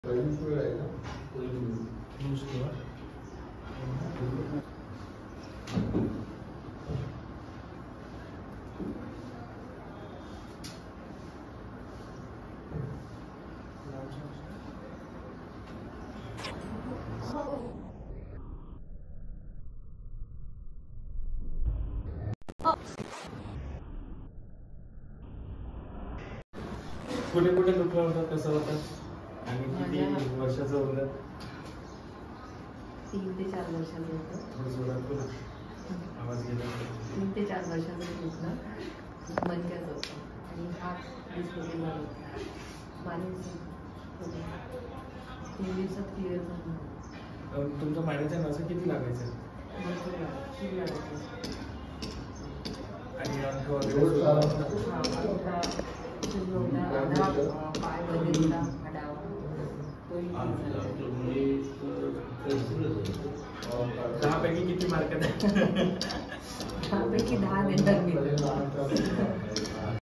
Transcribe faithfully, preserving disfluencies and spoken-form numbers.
कुठे कुठे दुखला होता, कसं होतं आणि किती वर्षाचं होतं? तीन ते चार वर्षाचं होतं. आवाज गेला. तीन ते चार वर्षाचं दुखणं मणक्याचं होतं आणि हात डिस्लोकेट झाला होता. मानेचं होतं. तीन दिवसात क्लिअर झालं. तुमच्या मानेच्या नसा किती लागायचं? भरपूर लागायचं, खूप लागायचं. आणि अंग वगैरे पाय वगैरे आडावा दहा पैकी किती मार्क? दहा पैकी दहा देणार मी.